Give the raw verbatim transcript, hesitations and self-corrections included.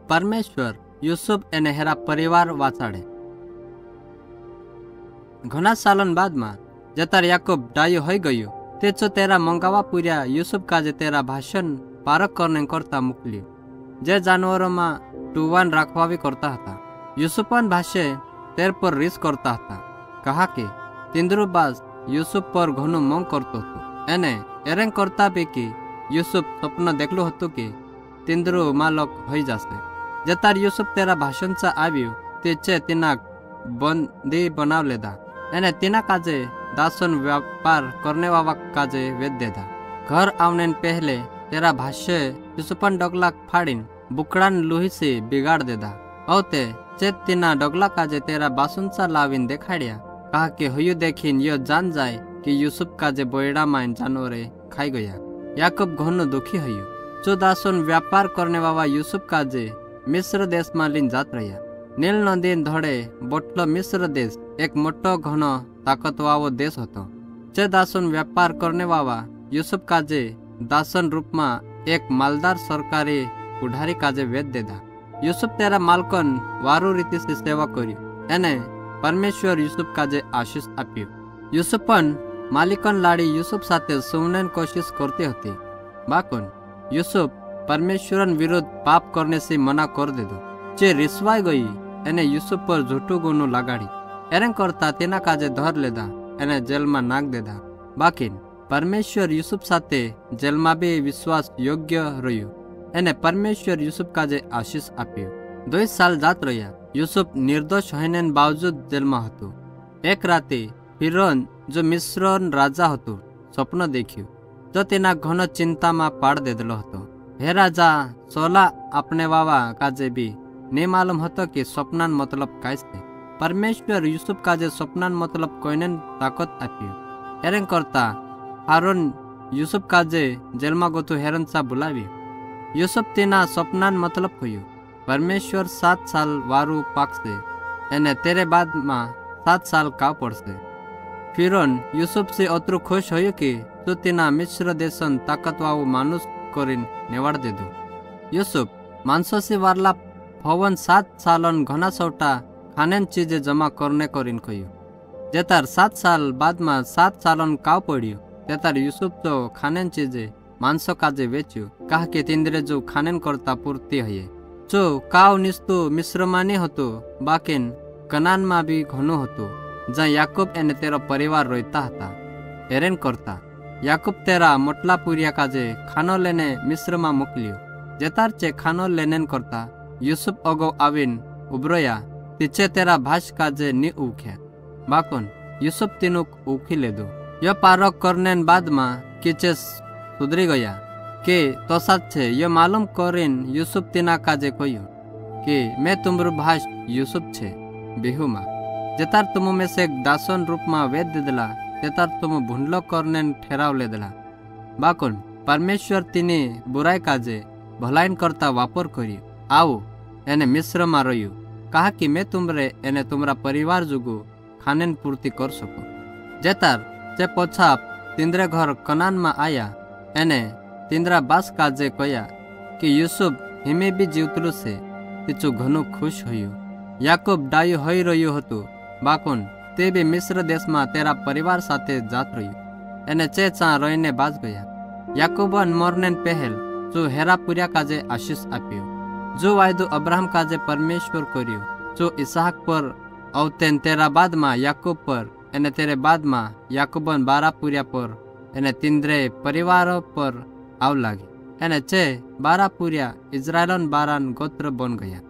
परमेश्वर યુસુફ અને હેરા પરિવાર વાચાડે. ઘણા સાલન બાદમાં જતાર યાકૂબ ડાયો હોઈ ગયો તે જો તેરા મંગાવા પૂર્યા યુસુફ કાજે તેરા ભાષણ પારક કરને કરતા મોકલ્યું, જે જાનવરોમાં ટુવાન રાખવાવી કરતા હતા. યુસુફન ભાષે તેર પર રીસ કરતા હતા. કહા કે તિંદરુબાજ યુસુફ પર ઘણું મંગ કરતો હતો. એને એરેંગ કરતા પૈકી યુસુફ સ્વપ્ન દેખલું હતું કે તિંદરુ માલક હોઈ જશે. જતાર યુસુફ તેરા ભાષણચા આવ્યું તે છે તેના બંદી બનાવ લેધા અને તેના કાજે દાસન વ્યાપાર કરને વાવા કાજે વેદ દેધા. ઘર આવને પહેલે તેરા ભાષ્ય યુસુફન ડગલા ફાડીને બુકડાને લુહીસી બિગાડ દેધા. અવતે ચેત તેના ડગલા કાજે તેરા બાસુંચા લાવીને દેખાડ્યા. કહા કે હયું દેખીને યો જાન જાય કે યુસુફ કાજે બોયડામાં જાનવરે ખાઈ ગયા. યાકૂબ ઘણું દુઃખી હયું. જો દાસોન વ્યાપાર કરને વાવા યુસુફ કાજે મિશ્ર દેશમાં લીન જાત રહ્યા. નીલ નદી ધડે બોટલો મિશ્ર દેશ એક મોટો ઘણો તાકતવાળો દેશ હતો. જે દાસોન વ્યાપાર કરને વાવા યુસુફ કાજે દાસન રૂપમાં એક માલદાર સરકારી ઉઢારી કાજે વેદ દેધા. યુસુફ તેરા માલકન વારુ રીતિથી સેવા કર્યું. એને પરમેશ્વર યુસુફ કાજે આશીષ આપ્યું. યુસુફન માલિકન લાડી યુસુફ સાથે સુવનેન કોશિશ કરતી હતી. બાકુન યુસુફ પરમેશ્વરન વિરુદ્ધ પાપ કરને સે મના કરી દીધું. જે રીસવાઈ ગઈ એને યુસુફ પર જૂઠું ગુનું લગાડી. એરેં કરતા તેના કાજે ધર લેધા એને જેલમાં નાખ દેધા. બાકી પરમેશ્વર યુસુફ સાથે જેલમાં બી વિશ્વાસ યોગ્ય રહ્યું. એને પરમેશ્વર યુસુફ કાજે આશીષ આપ્યું. દોઈ સાલ જાત રહ્યા. યુસુફ નિર્દોષ હોઈને બાવજૂદ જેલમાં હતું. એક રાતે ફિરોન જો મિસ્રન રાજા હતું સ્વપ્ન દેખ્યું તો તેના ઘણો ચિંતામાં પાડ દેધેલો હતો. હે રાજા સોલા આપણે વાવા કાજે બી ને માલુમ હતો કે સ્વપ્નાન મતલબ કાંઈ છે. પરમેશ્વર યુસુફ કાજે સ્વપ્નાન મતલબ કોઈને તાકાત આપ્યું. એરેં કરતા હારોન યુસુફ કાજે જેલમાં ગોતું હેરનસા બોલાવ્યું. યુસુફ તેના સ્વપ્નાન મતલબ કહ્યું, પરમેશ્વર સાત સાલ વારું પાકશે અને તેરે બાદમાં સાત સાલ કાવ પડશે. ફિરોન યુસુફથી અતરું ખુશ હોયું કે તો તેના મિશ્ર દેશન તાકતવાળું માનુસ કરીને નેવાડ દીધું. યુસુફ માણસોથી વારલા ફવન સાત સાલન ઘણા સૌટા ખાનેન ચીજે જમા કરને કરીને કહ્યું. જેતાર સાત સાલ બાદમાં સાત સાલન કાવ પડ્યું તેતાર યુસુફ તો ખાનેન ચીજે માણસો કાજે વેચ્યું. કહા કે તિંદરે જો ખાનેન કરતા પૂરતી હૈયે. જો કાવ નિસ્તું મિશ્રમાં નહીં હતું, બાકીન કનાનમાં બી ઘણું હતું જ્યાં યાકૂબ અને તેરો પરિવાર રહેતા હતા. હેરેન કરતા યાકૂબ તેરા મોટલા પૂર્યા કાજે ખાનો લઈને મિશ્રમાં મોકલ્યો. જેતાર ચે ખાનો લેનેન કરતા યુસુફ અગો આવીને ઉભરોયા તીચે તેરા ભાષ કાજે ની ઉખ્યા. બાકોન યુસુફ તેનું ઉખી લીધું. યો પારો કરનેન બાદમાં કિચે સુધરી ગયા કે તો સાચ છે. યો માલુમ કરીને યુસુફ તેના કાજે કહ્યું કે મેં તુમરું ભાષ યુસુફ છે બેહુમાં. જેતાર તુમ મેં સે દાસોન રૂપમાં વેદ દીધેલા તેતાર તુમ ભૂંડલો કરને ઠેરાવ લેધેલા. બાકોન પરમેશ્વર તેની બુરાઈ કાજે ભલાઈન કરતા વાપર કર્યું. આવું એને મિશ્રમાં રહ્યું. કહા કે મેં તુમરે એને તુમરા પરિવાર જુગુ ખાનેન પૂર્તિ કર શકો. જેતાર જે પોછા તિંદ્રે ઘર કનાનમાં આયા એને તિંદ્રા બાસ કાજે કહ્યા કે યુસુફ હિમે બી જીવતલું છે. તીચું ઘણું ખુશ હોયું. યાકૂબ ડાયું હોઈ રહ્યું હતું. બાકોન તે બી મિશ્ર દેશમાં તેરા પરિવાર સાથે જાત રહ્યું. એને ચે ચા રહીને બાજ ગયા. યાકૂબન મોરને પહેલ જો હેરા પૂર્યા કાજે આશીષ આપ્યું. જો વાયદો અબ્રાહમ કાજે પરમેશ્વર કર્યું. જો ઇસાક પર અવતેન તેરા બાદમાં યાકૂબ પર અને તેરે બાદમાં યાકૂબન બારા પૂર્યા પર અને તિંદ્રે પરિવારો પર આવ લાગી. એને ચે બારા પૂર્યા ઇઝરાયલન બારાન ગોત્ર બન ગયા.